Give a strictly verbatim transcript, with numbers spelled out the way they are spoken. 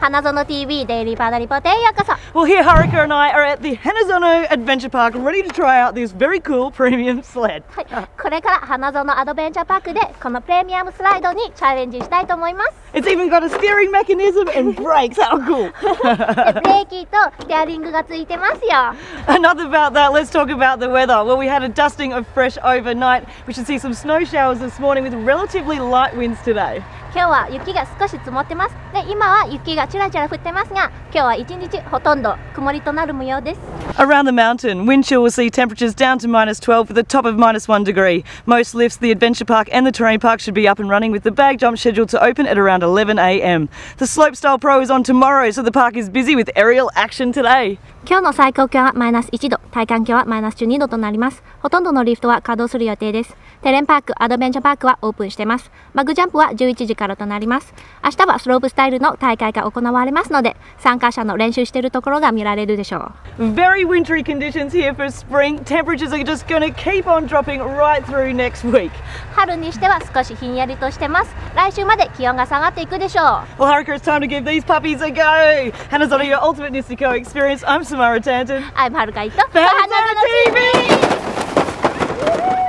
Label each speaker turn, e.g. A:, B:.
A: 花園 ティーブイ デイリーパーダリポートへようこそ。
B: Well, here Haruka and I are at the Hanazono Adventure Park ready to try out this very cool premium sled.
A: はい、これから花園アドベンチャーパークでこのプレミアムスライドにチャレンジしたいと思います。
B: It's even got a steering mechanism and brakes. How cool!
A: でブレーキとステアリングがついてますよ。
B: Enough about that, let's talk about the weather. Well, we had a dusting of fresh overnight. We should see some snow showers this morning with relatively light winds today.
A: 今日は雪が少し積もってます。で今は雪がちらちら降ってますが、今日は一日ほとんど曇りとなる模様です。
B: Around the mountain, wind chill will see temperatures down to minus twelve with a top of minus one degree. Most lifts, the Adventure Park and the Terrain Park should be up and running with the bag jump scheduled to open at around eleven a m. The Slopestyle Pro is on tomorrow, so the park is busy with aerial action today.
A: 今日の最高気温はマイナスいちど、体感気温はマイナスじゅうにどとなります。ほとんどのリフトは稼働する予定です。テレンパーク、アドベンチャーパークはオープンしてます。バグジャンプはじゅういちじからとなります。明日はスロープスタイルの大会が行われますので、参加者の練習しているところが見られるでしょう。
B: Very wintry conditions here for spring. Temperatures are just going to keep on dropping right through next week.
A: 春にしては少しひんやりとしてます。来週まで気温が下がっていくでしょう。
B: Well, Haruka, it's time to give these puppies a go. Hanazono, your ultimate Niseko experience. I'm Samara Tanton.
A: I'm Haruka Ito.
B: For Hanazono ティーブイ!